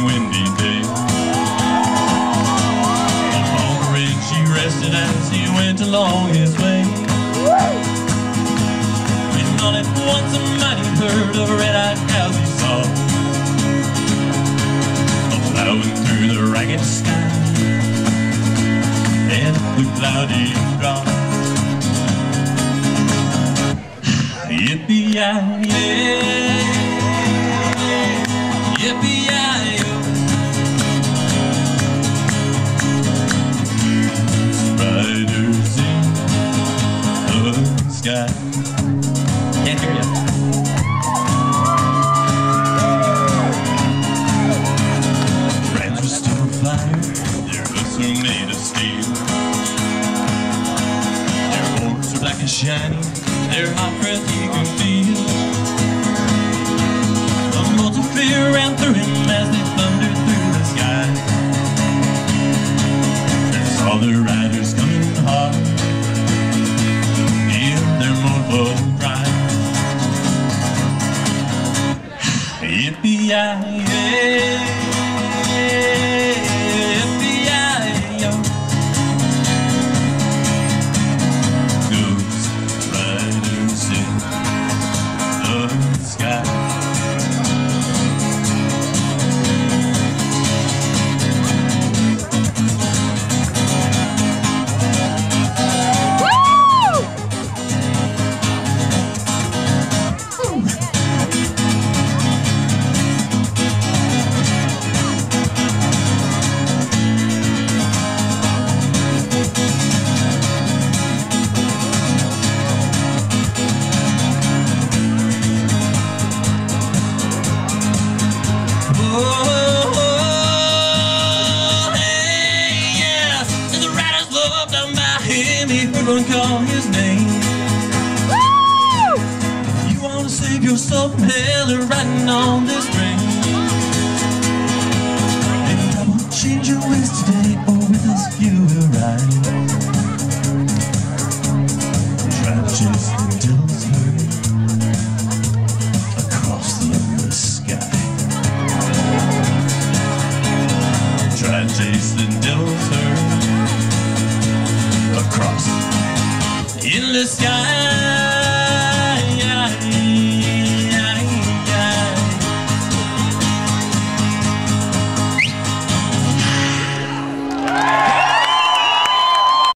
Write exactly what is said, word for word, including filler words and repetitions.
windy day. Upon the ridge he rested as he went along his way. When all at once a mighty herd of red-eyed cows he saw, plowing through the ragged sky and the cloudy draw. Yippee-yi-yay, yippee-yi-yo. Riders in the sky. Can't hear ya. Brands were still fire, their hoofs were made of steel. Their horns were black and shiny, their hot breath you could feel. A bolt of fear ran through him as they thundered through the sky. They saw the riders coming hard, hear their mournful cry. Yippee-yi-yay, yippee-yi-yo. Ghost riders in the sky. Everyone call his name. Woo! You want to save yourself from hell or riding on the